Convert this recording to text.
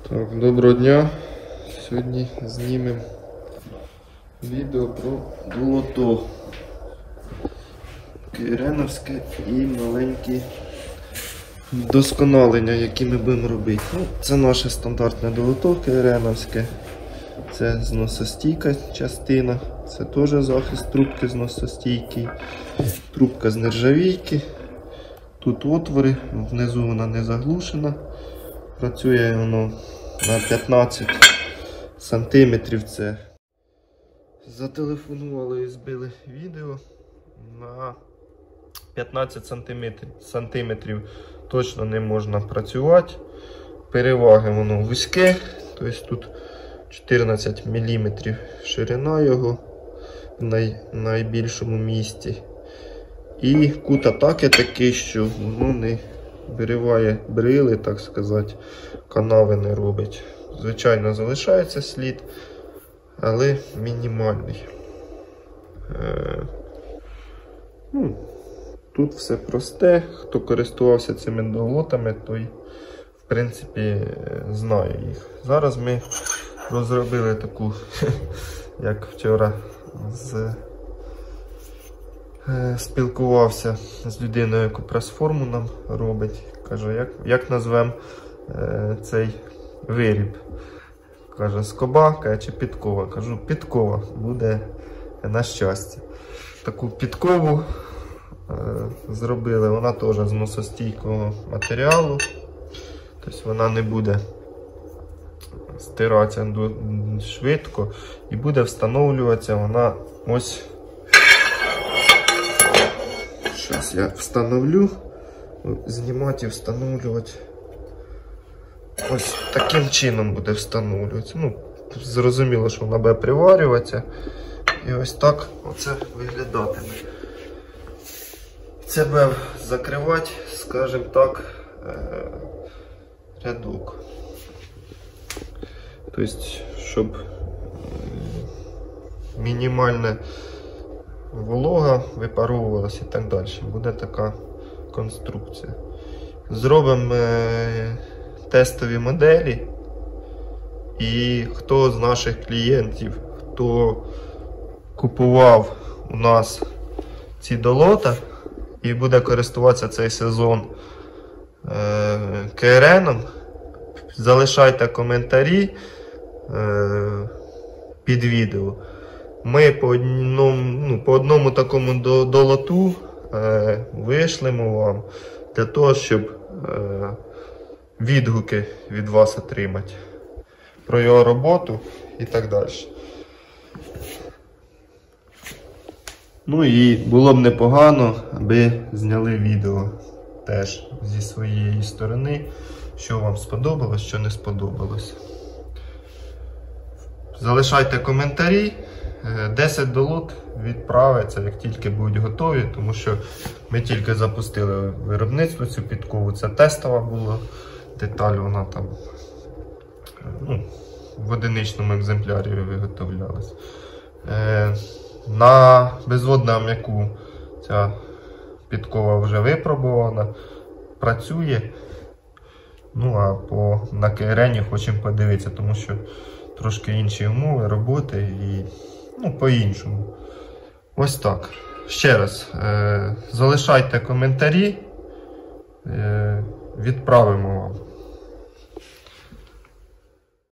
Так, доброго дня. Сьогодні знімемо відео про долото Киреновське і маленькі вдосконалення, які ми будемо робити. Це наше стандартне долото Киреновське. Це зносостійка частина, це теж захист трубки зносостійкий, трубка з нержавійки. Тут отвори, внизу вона не заглушена. Працює воно на 15 сантиметрів. Це зателефонували і збили відео на 15 сантиметрів точно не можна працювати. Переваги воно вузьке, тобто тут 14 мм ширина його в найбільшому місці. І кут атаки такий, що воно не вириває брили, так сказати, канави не робить. Звичайно, залишається слід, але мінімальний. Тут все просте. Хто користувався цими долотами, той, в принципі, знає їх. Зараз ми розробили таку, як вчора спілкувався з людиною, яку прес-форму нам робить. Каже, як назвемо цей виріб? Каже, скоба, каже, чи підкова? Кажу, підкова буде на щастя. Таку підкову зробили, вона теж з носостійкого матеріалу. Тобто вона не буде стиратися швидко і буде встановлюватися вона ось. Зараз я встановлю, знімати і встановлювати. Ось таким чином буде встановлюватися. Зрозуміло, що вона буде приварюватися. І ось так оце виглядатиме. Це буде закривати, скажімо так, рядок. Тобто, щоб мінімальне волога випаровувалася і так далі. Буде така конструкція. Зробимо тестові моделі. І хто з наших клієнтів, хто купував у нас ці долота і буде користуватися цей сезон КРНом, залишайте коментарі під відео. Ми по одному такому долоту вишлемо вам для того, щоб відгуки від вас отримати про його роботу і так далі. І було б непогано, аби зняли відео теж зі своєї сторони, що вам сподобалось, що не сподобалось. Залишайте коментарі. 10 долот відправиться, як тільки будуть готові, тому що ми тільки запустили виробництво цю підкову. Це тестова була деталь, вона там в одиничному екземплярі виготовлялась. На безводну ам'яку ця підкова вже випробувана, працює. А на КРНі хочемо подивитися, тому що трошки інші умови роботи і по-іншому. Ось так. Ще раз, залишайте коментарі, відправимо вам.